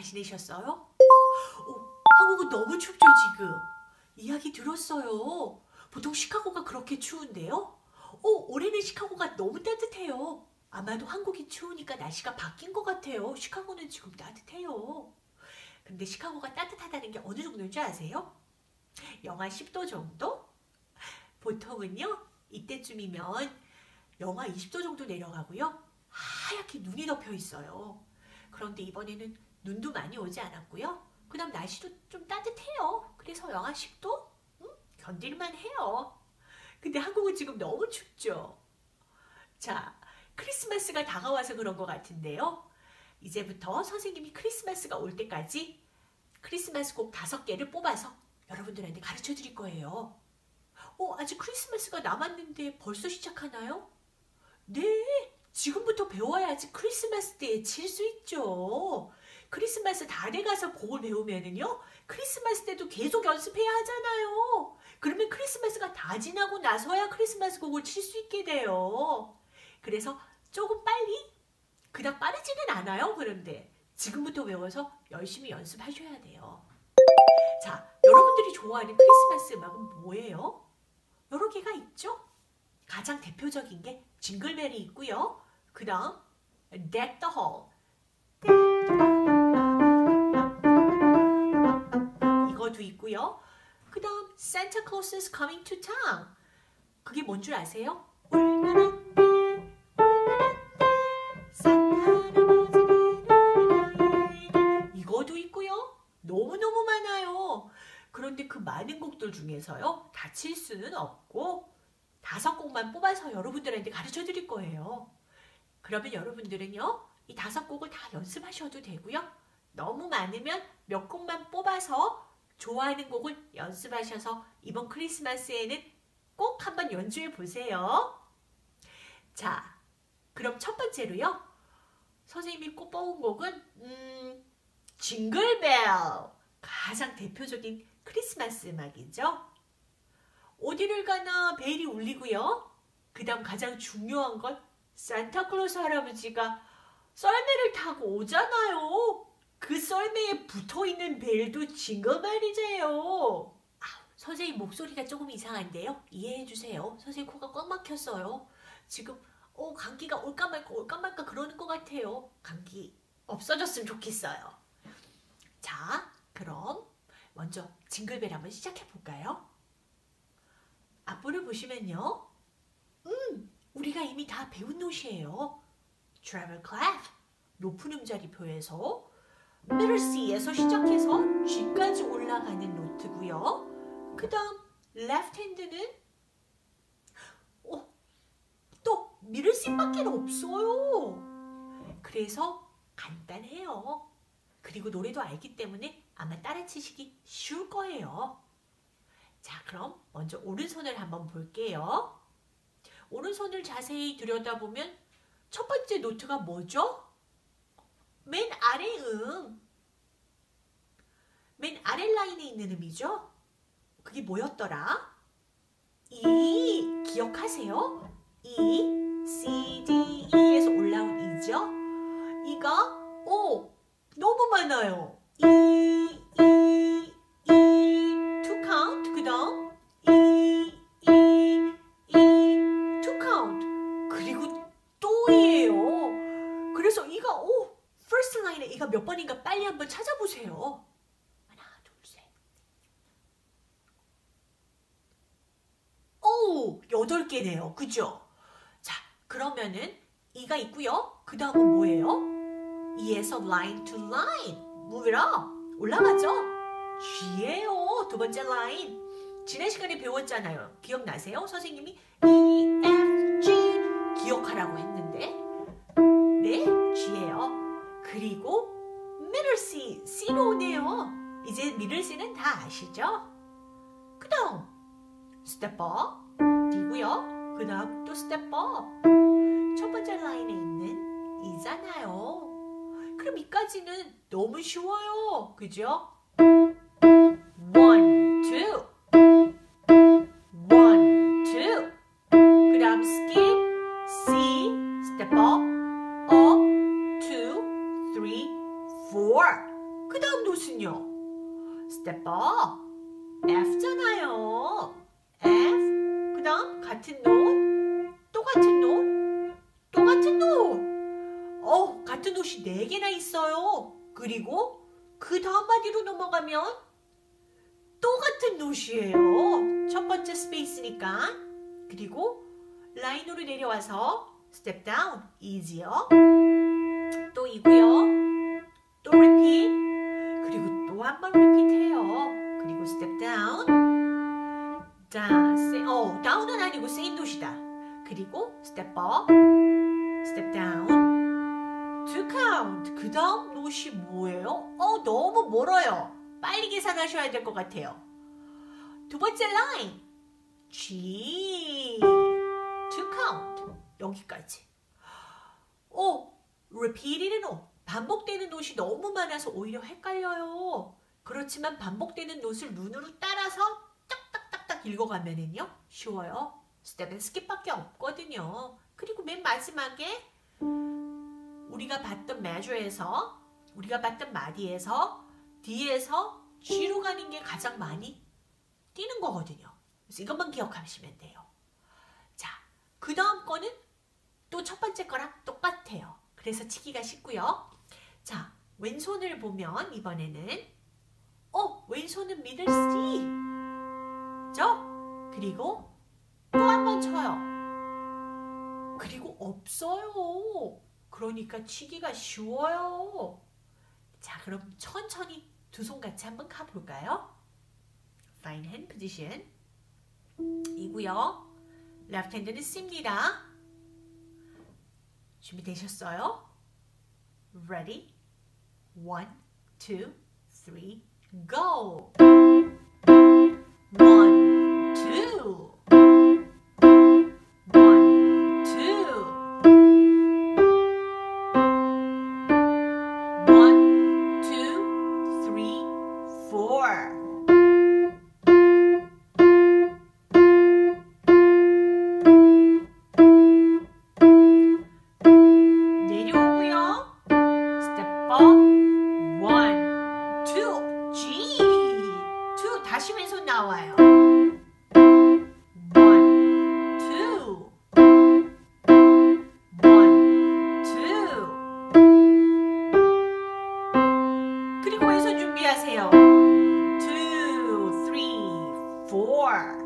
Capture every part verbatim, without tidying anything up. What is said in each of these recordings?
지내셨어요? 어, 한국은 너무 춥죠 지금. 이야기 들었어요. 보통 시카고가 그렇게 추운데요? 어, 올해는 시카고가 너무 따뜻해요. 아마도 한국이 추우니까 날씨가 바뀐 것 같아요. 시카고는 지금 따뜻해요. 근데 시카고가 따뜻하다는 게 어느 정도인 줄 아세요? 영하 십 도 정도? 보통은요 이때쯤이면 영하 이십 도 정도 내려가고요 하얗게 눈이 덮여 있어요. 그런데 이번에는 눈도 많이 오지 않았고요 그 다음 날씨도 좀 따뜻해요. 그래서 영하 십 도? 음, 견딜만 해요. 근데 한국은 지금 너무 춥죠. 자, 크리스마스가 다가와서 그런 것 같은데요. 이제부터 선생님이 크리스마스가 올 때까지 크리스마스 곡 다섯 개를 뽑아서 여러분들한테 가르쳐 드릴 거예요. 어, 아직 크리스마스가 남았는데 벌써 시작하나요? 네, 지금부터 배워야지 크리스마스 때에 칠 수 있죠. 크리스마스 다 돼가서 곡을 배우면은요 크리스마스 때도 계속 연습해야 하잖아요. 그러면 크리스마스가 다 지나고 나서야 크리스마스 곡을 칠 수 있게 돼요. 그래서 조금 빨리, 그닥 빠르지는 않아요. 그런데 지금부터 외워서 열심히 연습하셔야 돼요. 자, 여러분들이 좋아하는 크리스마스 음악은 뭐예요? 여러 개가 있죠? 가장 대표적인 게 징글벨이 있고요. 그 다음 Deck the Hall, 이것도 있고요. 그 다음 Santa Claus is coming to town. 그게 뭔 줄 아세요? 이것도 있고요. 너무너무 많아요. 그런데 그 많은 곡들 중에서요 다 칠 수는 없고 다섯 곡만 뽑아서 여러분들한테 가르쳐 드릴 거예요. 그러면 여러분들은요 이 다섯 곡을 다 연습하셔도 되고요. 너무 많으면 몇 곡만 뽑아서 좋아하는 곡을 연습하셔서 이번 크리스마스에는 꼭 한번 연주해 보세요. 자, 그럼 첫 번째로요. 선생님이 꼭 뽑은 곡은 음, 징글벨, 가장 대표적인 크리스마스 음악이죠. 어디를 가나 벨이 울리고요. 그 다음 가장 중요한 건 산타클로스 할아버지가 썰매를 타고 오잖아요. 그 썰매에 붙어있는 벨도 징글벨이제요. 아, 선생님 목소리가 조금 이상한데요. 이해해주세요. 선생님 코가 꽉 막혔어요. 지금 어, 감기가 올까 말까 올까 말까 그러는 것 같아요. 감기 없어졌으면 좋겠어요. 자, 그럼 먼저 징글벨 한번 시작해 볼까요? 앞부를 보시면요. 음, 우리가 이미 다 배운 노트이에요. treble clef, 높은 음자리표에서 middle C에서 시작해서 G까지 올라가는 노트고요. 그 다음 left hand는 어, 또 middle C밖에 없어요. 그래서 간단해요. 그리고 노래도 알기 때문에 아마 따라치시기 쉬울 거예요. 자, 그럼 먼저 오른손을 한번 볼게요. 오른손을 자세히 들여다보면 첫 번째 노트가 뭐죠? 맨 아래 음. 맨 아래 라인에 있는 음이죠? 그게 뭐였더라? E, 기억하세요? E, C, D, E에서 올라온 E죠? E가 오, 너무 많아요. E, E, E, two count, 그 다음 E, E, E, two count, 그리고 또이에요. 그래서 이가 오, first line에 이가 몇 번인가 빨리 한번 찾아보세요. 하나, 둘, 셋. 오, 여덟 개네요. 그죠? 자, 그러면은 이가 있고요. 그 다음은 뭐예요? E에서 line to line, move it up, 올라가죠? G예요. 두 번째 라인. 지난 시간에 배웠잖아요. 기억나세요? 선생님이 E, F, G 기억하라고 했는데 네, G예요. 그리고 middle C, C로 오네요. 이제 middle C는 다 아시죠? 그 다음 step up, D고요. 그 다음 또 step up. 첫 번째 라인에 있는 E잖아요. 그럼 이까지는 너무 쉬워요. 그죠? one, two, one, two. 그 다음 skip, C, step up, up, two, three, four. 그리고 그 다음 마디로 넘어가면 또 같은 노시예요. 첫 번째 스페이스니까. 그리고 라인으로 내려와서 step down, easier. 또 이고요. 또 repeat. 그리고 또 한 번 repeat 해요. 그리고 step down. down, 어, down은 아니고 same 노시다. 그리고 step up, step down, to count. 그 다음 노시 뭐예요? 어, 너무 멀어요. 빨리 계산하셔야 될 것 같아요. 두 번째 라인, G, to count. 여기까지. 오, repeated는 오. 반복되는 노시 너무 많아서 오히려 헷갈려요. 그렇지만 반복되는 노트를 눈으로 따라서 딱딱딱딱 읽어가면은요 쉬워요. 스텝 앤 스킵밖에 없거든요. 그리고 맨 마지막에 우리가 봤던 measure에서 우리가 봤던 마디에서 D에서 G로 가는 게 가장 많이 뛰는 거거든요. 그래서 이것만 기억하시면 돼요. 자, 그 다음 거는 또 첫 번째 거랑 똑같아요. 그래서 치기가 쉽고요. 자, 왼손을 보면 이번에는 어, 왼손은 middle C 죠? 그리고 또 한 번 쳐요. 그리고 없어요. 그러니까 치기가 쉬워요. 자, 그럼 천천히 두 손 같이 한번 가볼까요? Fine hand position 이고요. Left hand는 C입니다. 준비되셨어요? Ready? One, two, three, go! One, two. One, two. One, two, three, four. 내려오고요. Step up. One, two, G. two 다시 왼손 나와요. One, two. One, two. 그리고 왼손 준비하세요. Two, three, four.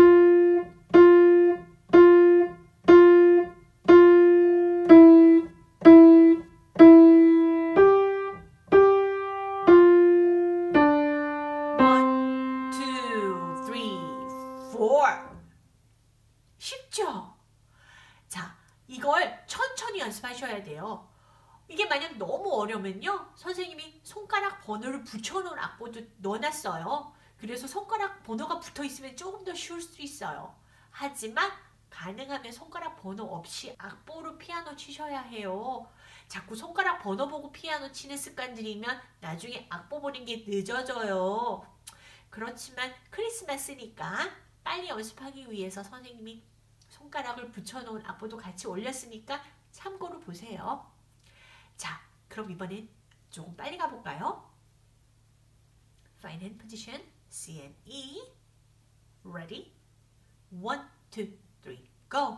쉽죠? 자, 이걸 천천히 연습하셔야 돼요. 이게 만약 너무 어려우면요. 선생님이 손가락 번호를 붙여놓은 악보도 넣어놨어요. 그래서 손가락 번호가 붙어있으면 조금 더 쉬울 수 있어요. 하지만 가능하면 손가락 번호 없이 악보로 피아노 치셔야 해요. 자꾸 손가락 번호 보고 피아노 치는 습관 들이면 나중에 악보 보는 게 늦어져요. 그렇지만 크리스마스니까 빨리 연습하기 위해서 선생님이 손가락을 붙여놓은 악보도 같이 올렸으니까 참고로 보세요. 자, 그럼 이번엔 조금 빨리 가볼까요? Fine hand position, C and E. Ready? One, two, three, go!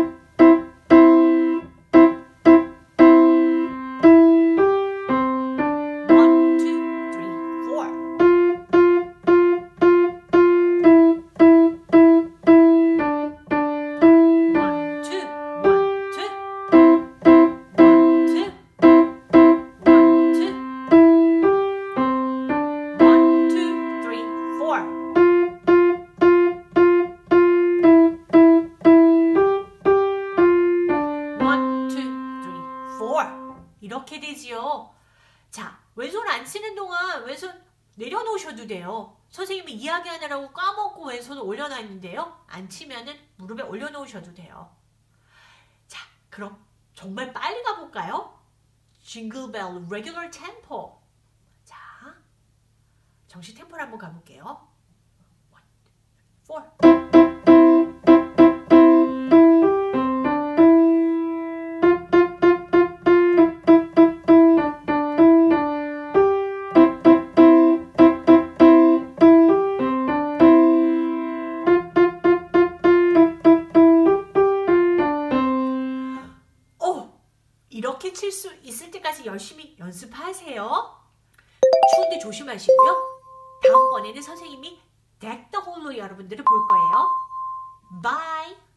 이렇게 되지요. 자, 왼손 안 치는 동안 왼손 내려놓으셔도 돼요. 선생님이 이야기하느라고 까먹고 왼손을 올려놨는데요. 안 치면은 무릎에 올려놓으셔도 돼요. 자, 그럼 정말 빨리 가볼까요? Jingle Bell Regular Tempo. 자, 정식 템포를 한번 가볼게요. One, four. 이렇게 칠 수 있을 때까지 열심히 연습하세요. 추운데 조심하시고요. 다음번에는 선생님이 덱 더 홀로 여러분들을 볼 거예요. 바이.